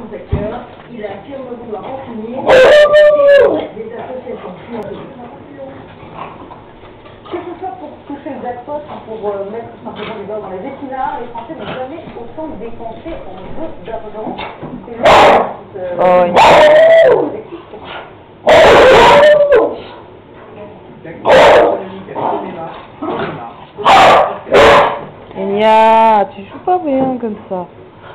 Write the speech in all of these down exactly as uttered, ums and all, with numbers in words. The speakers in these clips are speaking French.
acteurs. Il affirme vouloir en finir. Des associations financières. Que ce soit pour toucher le jackpot ou pour euh, mettre simplement les doigts dans les épinards, les Français n'ont jamais autant dépensé en jeu d'argent. C'est le euh, Enya, tu joues pas bien comme ça.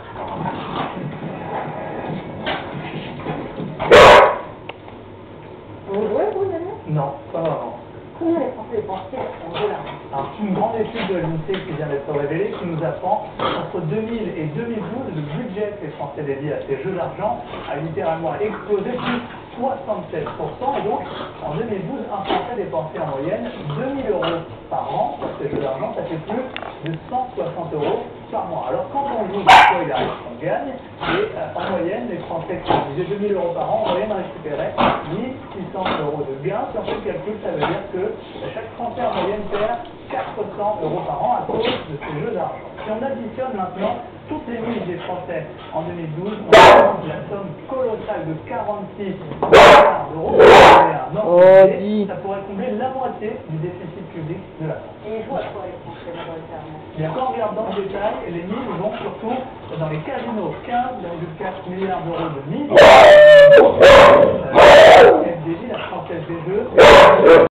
Vous jouez, vous, Daniel? Non, pas vraiment. Combien les Français dépensent en jeu d'argent? Alors, c'est une grande étude de l'INSEE qui vient d'être révélée qui nous apprend qu'entre deux mille et deux mille douze, le budget que les Français dédient à ces jeux d'argent a littéralement explosé plus soixante-sept pour cent. Et donc, en deux mille douze, un Français dépensait en moyenne deux mille euros par an sur ces jeux d'argent. Ça fait plus de cent soixante euros par mois. Alors, quand on joue, parfois il arrive qu'on gagne. Et euh, en moyenne, les Français qui disaient deux mille euros par an, en moyenne récupéraient mille six cents euros de gains. Si on fait le calcul, ça veut dire que chaque Français en moyenne perd quatre cents euros par an à cause de ces jeux d'argent. Si on additionne maintenant toutes les mises des Français en deux mille douze, on trouve la somme colossale de quarante-six milliards d'euros. Oh, dis. Ça pourrait combler la moitié du déficit public de la France. Et ils jouent à quoi, les Français, majoritairement? Bien, quand on regarde dans le détail, les mises vont surtout dans les casinos, quinze virgule quatre milliards d'euros de mises. Euh, F D J, la Française des Jeux,